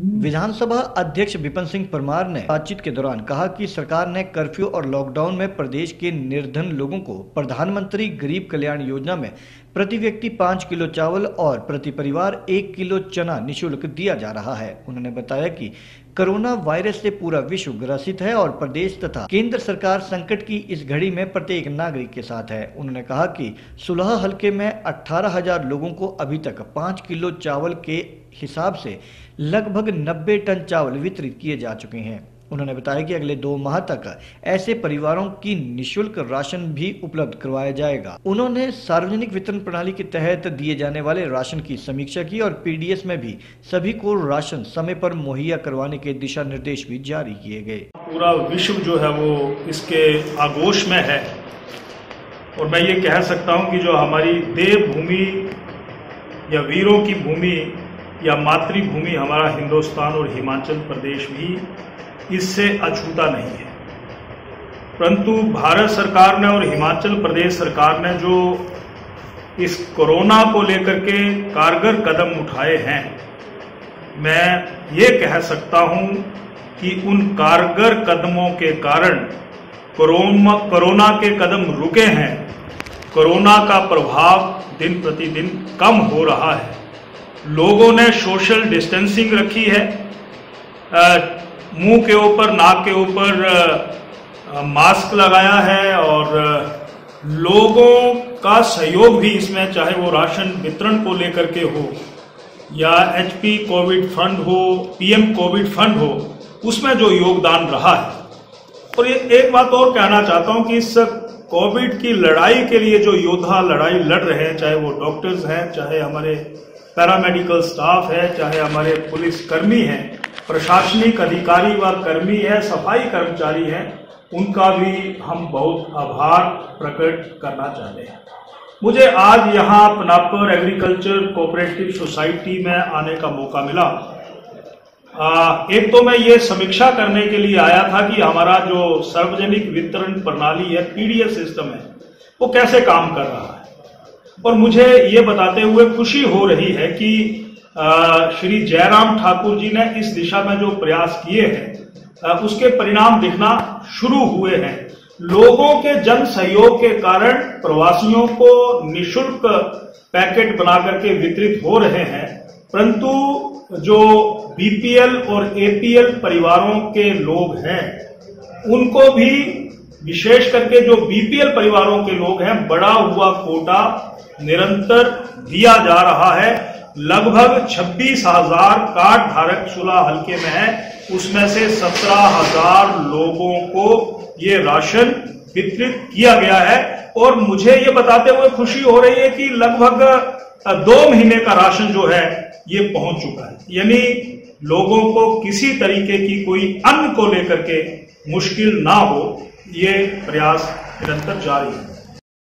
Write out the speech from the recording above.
विधानसभा अध्यक्ष विपिन सिंह परमार ने बातचीत के दौरान कहा कि सरकार ने कर्फ्यू और लॉकडाउन में प्रदेश के निर्धन लोगों को प्रधानमंत्री गरीब कल्याण योजना में प्रति व्यक्ति 5 किलो चावल और प्रति परिवार 1 किलो चना निःशुल्क दिया जा रहा है। उन्होंने बताया कि कोरोना वायरस से पूरा विश्व ग्रसित है और प्रदेश तथा केंद्र सरकार संकट की इस घड़ी में प्रत्येक नागरिक के साथ है। उन्होंने कहा कि सुलह हलके में 18,000 लोगों को अभी तक 5 किलो चावल के हिसाब से लगभग 90 टन चावल वितरित किए जा चुके हैं। उन्होंने बताया कि अगले 2 माह तक ऐसे परिवारों की निःशुल्क राशन भी उपलब्ध करवाया जाएगा। उन्होंने सार्वजनिक वितरण प्रणाली के तहत दिए जाने वाले राशन की समीक्षा की और पीडीएस में भी सभी को राशन समय पर मुहैया करवाने के दिशा निर्देश भी जारी किए गए। पूरा विश्व जो है वो इसके आगोश में है और मैं ये कह सकता हूँ कि जो हमारी देवभूमि या वीरों की भूमि या मातृभूमि हमारा हिंदुस्तान और हिमाचल प्रदेश भी इससे अछूता नहीं है। परंतु भारत सरकार ने और हिमाचल प्रदेश सरकार ने जो इस कोरोना को लेकर के कारगर कदम उठाए हैं, मैं ये कह सकता हूं कि उन कारगर कदमों के कारण कोरोना के कदम रुके हैं। कोरोना का प्रभाव दिन प्रतिदिन कम हो रहा है। लोगों ने सोशल डिस्टेंसिंग रखी है, मुंह के ऊपर नाक के ऊपर मास्क लगाया है और लोगों का सहयोग भी इसमें, चाहे वो राशन वितरण को लेकर के हो या HP कोविड फंड हो, PM कोविड फंड हो, उसमें जो योगदान रहा है। और ये एक बात और कहना चाहता हूं कि इस कोविड की लड़ाई के लिए जो योद्धा लड़ाई लड़ रहे हैं, चाहे वो डॉक्टर्स हैं, चाहे हमारे पैरामेडिकल स्टाफ है, चाहे हमारे पुलिस कर्मी हैं, प्रशासनिक अधिकारी व कर्मी है, सफाई कर्मचारी हैं, उनका भी हम बहुत आभार प्रकट करना चाहते हैं। मुझे आज यहाँ पनापर एग्रीकल्चर कोऑपरेटिव सोसाइटी में आने का मौका मिला। एक तो मैं ये समीक्षा करने के लिए आया था कि हमारा जो सार्वजनिक वितरण प्रणाली है, पीडीएस सिस्टम है, वो कैसे काम कर रहा है। और मुझे ये बताते हुए खुशी हो रही है कि श्री जयराम ठाकुर जी ने इस दिशा में जो प्रयास किए हैं उसके परिणाम दिखना शुरू हुए हैं। लोगों के जन सहयोग के कारण प्रवासियों को निःशुल्क पैकेट बनाकर के वितरित हो रहे हैं, परंतु जो बीपीएल और एपीएल परिवारों के लोग हैं उनको भी, विशेष करके जो बीपीएल परिवारों के लोग हैं, बढ़ा हुआ कोटा निरंतर दिया जा रहा है। लगभग 26,000 कार्ड धारक सुलह हलके में है, उसमें से 17,000 लोगों को ये राशन वितरित किया गया है। और मुझे ये बताते हुए खुशी हो रही है कि लगभग 2 महीने का राशन जो है ये पहुंच चुका है। यानी लोगों को किसी तरीके की कोई अन्न को लेकर के मुश्किल ना हो, ये प्रयास निरंतर जारी है।